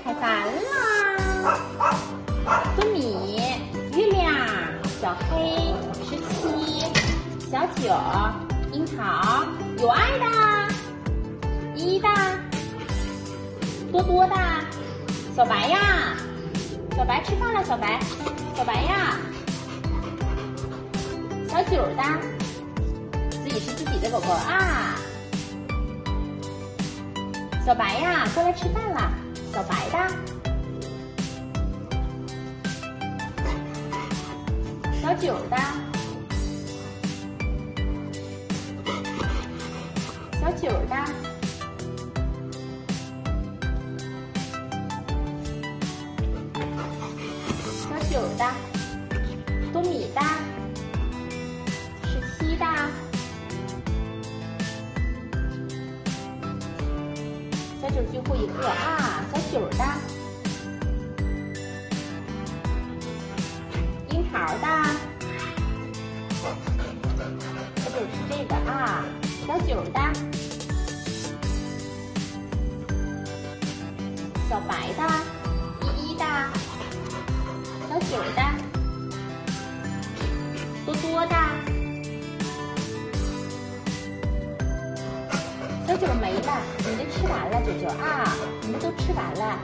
开饭啦！多米、月亮、小黑、17、小9、樱桃、有爱的、依依的、多多的、小白呀，小白吃饭了，小白呀，小9的，自己吃自己的狗狗啊。小白呀，过来吃饭了，小白的，小9的，小9的，小9的，多米的，17的。小9最后一个啊，小9的，樱桃的，小9吃这个啊，小9的，小白的，依依的，小9的，多多的，小9没了，你的吃完了，9啊，你们都吃完了。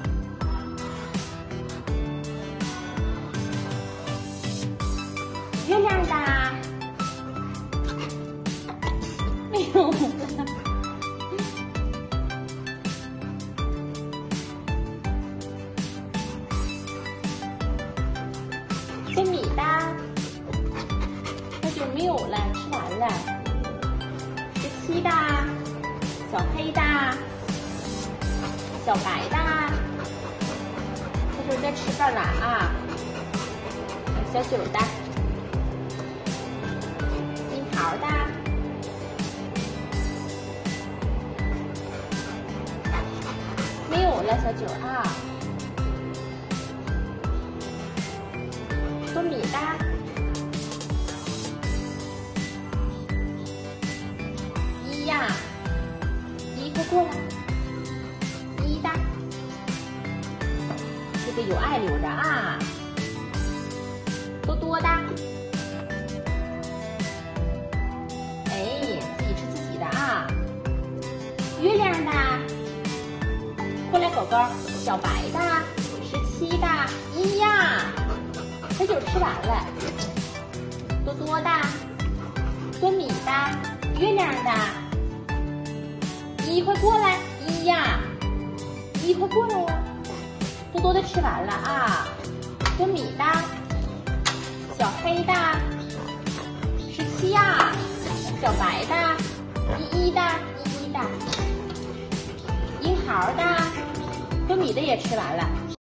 月亮的，没有了。多米的，小9没有了，吃完了。17的。小黑的，小白的，小9在吃饭了啊！小9的，樱桃的，没有了，小9啊！多米的，依呀。快过来，依依的，这个有爱留着啊，多多的，哎，自己吃自己的啊，月亮的，过来狗狗，小白的，17的，依依呀，小9吃完了，多多的，多米的，月亮的。依依快过来，依依呀，依依快过来呀！多多的吃完了啊，多米的，小黑的，17呀，小白的，依依的，依依的，樱桃的，多米的也吃完了。